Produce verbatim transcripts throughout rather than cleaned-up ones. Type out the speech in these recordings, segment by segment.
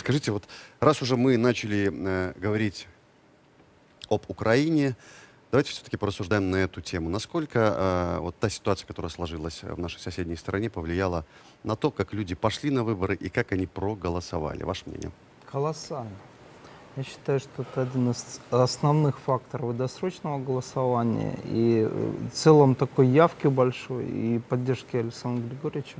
Скажите, вот раз уже мы начали э, говорить об Украине, давайте все-таки порассуждаем на эту тему. Насколько э, вот та ситуация, которая сложилась в нашей соседней стране, повлияла на то, как люди пошли на выборы и как они проголосовали? Ваше мнение? Колоссально. Я считаю, что это один из основных факторов досрочного голосования и в целом такой явки большой и поддержки Александра Григорьевича.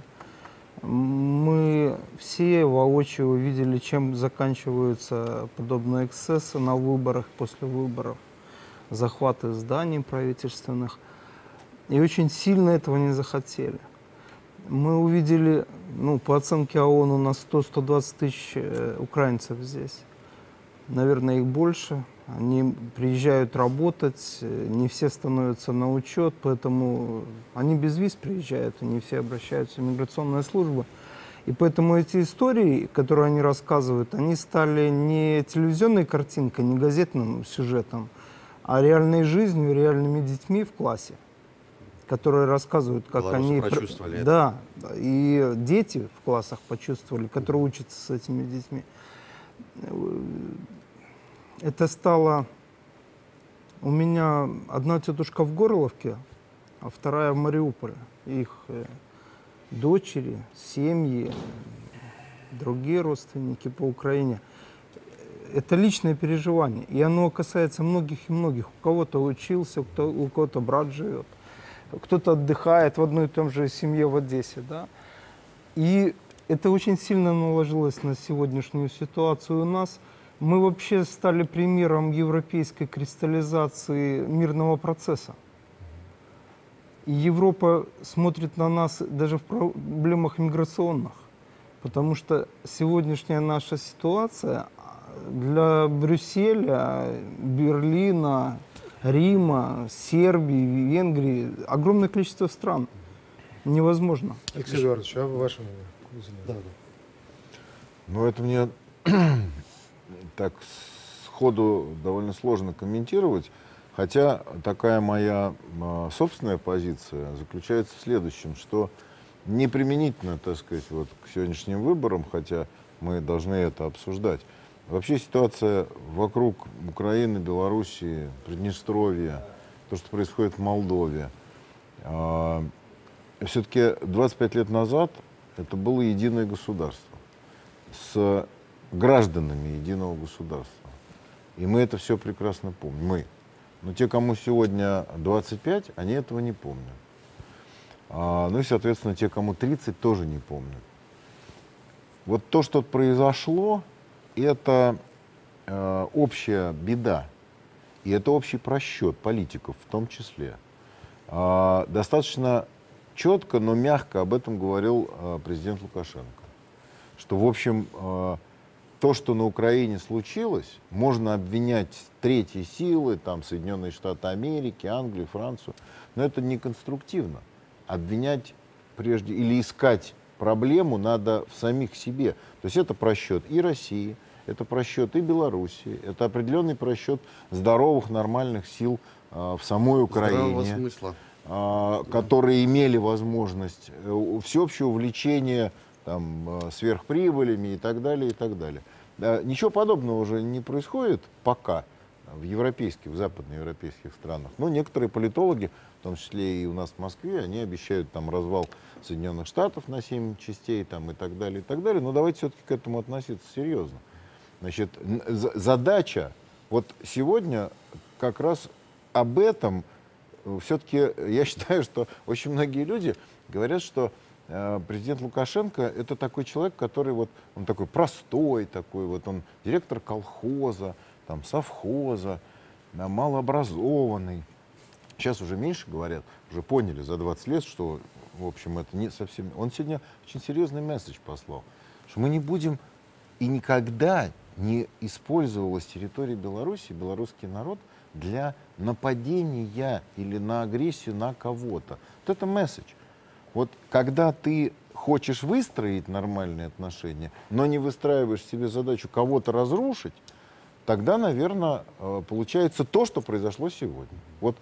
Мы все воочию увидели, чем заканчиваются подобные эксцессы на выборах, после выборов, захваты зданий правительственных. И очень сильно этого не захотели. Мы увидели, ну, по оценке ООН, у нас сто — сто двадцать тысяч украинцев здесь. Наверное, их больше. Они приезжают работать, не все становятся на учет, поэтому они без виз приезжают, не все обращаются в миграционные службы. И поэтому эти истории, которые они рассказывают, они стали не телевизионной картинкой, не газетным сюжетом, а реальной жизнью, реальными детьми в классе, которые рассказывают, как Белорусы они... прочувствовали это. Да, и дети в классах почувствовали, которые учатся с этими детьми. Это стало... У меня одна тетушка в Горловке, а вторая в Мариуполе. Их дочери, семьи, другие родственники по Украине. Это личное переживание. И оно касается многих и многих. У кого-то учился, кто, у кого-то брат живет, кто-то отдыхает в одной и том же семье в Одессе. Да? И это очень сильно наложилось на сегодняшнюю ситуацию у нас. Мы вообще стали примером европейской кристаллизации мирного процесса. И Европа смотрит на нас даже в проблемах миграционных. Потому что сегодняшняя наша ситуация для Брюсселя, Берлина, Рима, Сербии, Венгрии, огромное количество стран. Невозможно. Алексей Эдуардович, а ваше мнение? Да, да. Ну, это мне так сходу довольно сложно комментировать, хотя такая моя э, собственная позиция заключается в следующем, что не применительно, так сказать, вот к сегодняшним выборам, хотя мы должны это обсуждать. Вообще ситуация вокруг Украины, Белоруссии, Приднестровья, то, что происходит в Молдове, э, все-таки двадцать пять лет назад это было единое государство с гражданами единого государства. И мы это все прекрасно помним. Мы. Но те, кому сегодня двадцать пять, они этого не помнят. А, ну и, соответственно, те, кому тридцать, тоже не помнят. Вот то, что произошло, это э, общая беда. И это общий просчет политиков в том числе. А, достаточно четко, но мягко об этом говорил э, президент Лукашенко. Что, в общем, э, то, что на Украине случилось, можно обвинять третьи силы, там, Соединенные Штаты Америки, Англию, Францию, но это не конструктивно. Обвинять прежде или искать проблему надо в самих себе. То есть это просчет и России, это просчет и Белоруссии, это определенный просчет здоровых, нормальных сил э, в самой Украине, смысла. Э, которые имели возможность э, всеобщего увлечения там, э, сверхприбылями и так далее, и так далее. Да, ничего подобного уже не происходит пока в европейских, в западноевропейских странах. Но некоторые политологи, в том числе и у нас в Москве, они обещают там развал Соединенных Штатов на семь частей там, и так далее, и так далее. Но давайте все-таки к этому относиться серьезно. Значит, задача, вот сегодня как раз об этом, все-таки я считаю, что очень многие люди говорят, что президент Лукашенко — это такой человек, который вот, он такой простой, такой вот, он директор колхоза, там, совхоза, да, малообразованный. Сейчас уже меньше говорят, уже поняли за двадцать лет, что, в общем, это не совсем... Он сегодня очень серьезный месседж послал, что мы не будем и никогда не использовалась территория Беларуси, белорусский народ, для нападения или на агрессию на кого-то. Вот это месседж. Вот когда ты хочешь выстроить нормальные отношения, но не выстраиваешь себе задачу кого-то разрушить, тогда, наверное, получается то, что произошло сегодня. Вот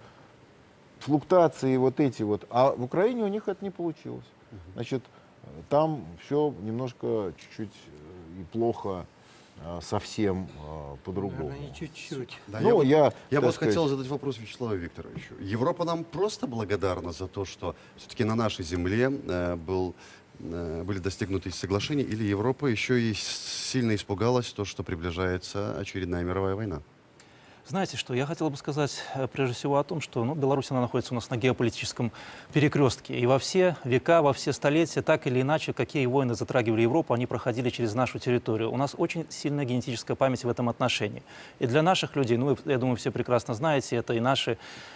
флуктуации вот эти вот, а в Украине у них это не получилось. Значит, там все немножко чуть-чуть и плохо а, совсем а, по-другому. Наверное, не чуть-чуть. Да, Ну, я, я, я так бы вот сказать, хотел задать вопрос Вячеславу Викторовичу. Европа нам просто благодарна за то, что все-таки на нашей земле э, был, э, были достигнуты соглашения, или Европа еще и сильно испугалась то, что приближается очередная мировая война? Знаете что, я хотел бы сказать э, прежде всего о том, что ну, Беларусь она находится у нас на геополитическом перекрестке. И во все века, во все столетия, так или иначе, какие войны затрагивали Европу, они проходили через нашу территорию. У нас очень сильная генетическая память в этом отношении. И для наших людей, ну, вы, я думаю, все прекрасно знаете, это и наши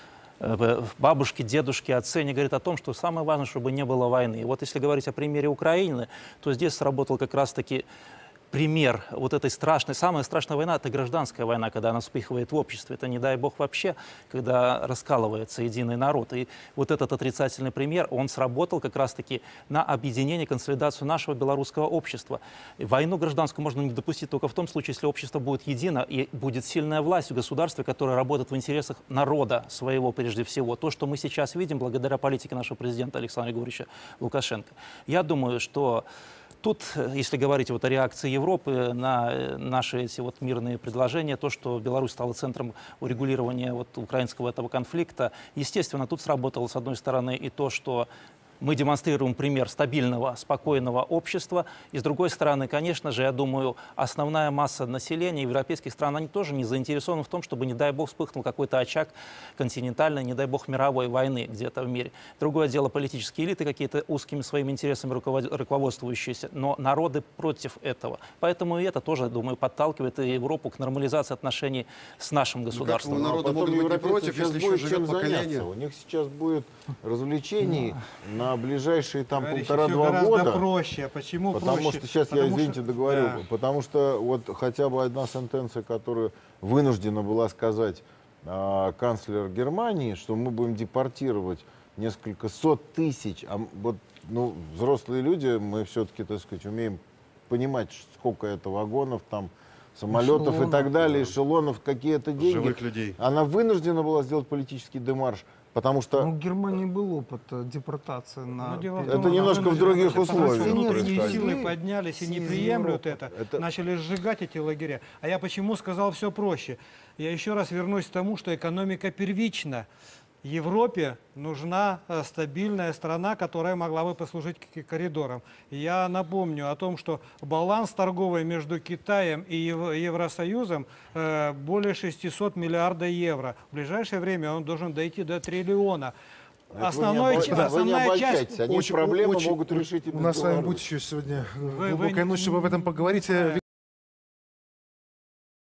э, бабушки, дедушки, отцы, они говорят о том, что самое важное, чтобы не было войны. И вот если говорить о примере Украины, то здесь сработал как раз-таки пример вот этой страшной, самая страшная война — это гражданская война, когда она вспыхивает в обществе. Это, не дай бог, вообще, когда раскалывается единый народ. И вот этот отрицательный пример, он сработал как раз-таки на объединение, консолидацию нашего белорусского общества. И войну гражданскую можно не допустить только в том случае, если общество будет едино и будет сильная власть в государстве, которая работает в интересах народа своего прежде всего. То, что мы сейчас видим благодаря политике нашего президента Александра Григорьевича Лукашенко. Я думаю, что тут, если говорить вот о реакции Европы на наши эти вот мирные предложения, то, что Беларусь стала центром урегулирования вот украинского этого конфликта, естественно, тут сработало, с одной стороны, и то, что мы демонстрируем пример стабильного, спокойного общества. И с другой стороны, конечно же, я думаю, основная масса населения европейских стран, они тоже не заинтересованы в том, чтобы, не дай бог, вспыхнул какой-то очаг континентальной, не дай бог, мировой войны где-то в мире. Другое дело, политические элиты какие-то узкими своими интересами руководствующиеся, но народы против этого. Поэтому и это тоже, думаю, подталкивает и Европу к нормализации отношений с нашим государством. Ну, народы а потом могут быть не европейцам против, сейчас если еще будет живет чем поколение. заняться. У них сейчас будет развлечений на ближайшие там Товарищи, полтора-два всё гораздо года. проще. Почему Потому проще? что сейчас я, Потому извините, что- договорю. Да. Потому что вот хотя бы одна сентенция, которую вынуждена была сказать а, канцлер Германии, что мы будем депортировать несколько сот тысяч, а м- вот ну, взрослые люди, мы все-таки, так сказать, умеем понимать, сколько это вагонов, там, самолетов и Эшелонов, так далее, эшелонов, какие это деньги. Живых людей. Она вынуждена была сделать политический демарш, потому что Ну, в Германии был опыт э, депортации на... Но дело в перед- том, Это немножко что в других потому что условиях внутренние происходит. силы поднялись и не Из приемлют Европы. это, Это- начали сжигать эти лагеря. А я почему сказал все проще? Я еще раз вернусь к тому, что экономика первична. Европе нужна э, стабильная страна, которая могла бы послужить к- коридором. Я напомню о том, что баланс торговый между Китаем и Ев- Евросоюзом э, более шестисот миллиардов евро. В ближайшее время он должен дойти до триллиона. Это Основной, вы не, ч- обо- вы не основная обольщайтесь, часть... они Очень- проблемы очень- могут решить и У нас с вами Беларусь. будет еще сегодня вы глубокая не- ночь, чтобы об этом поговорить. Да.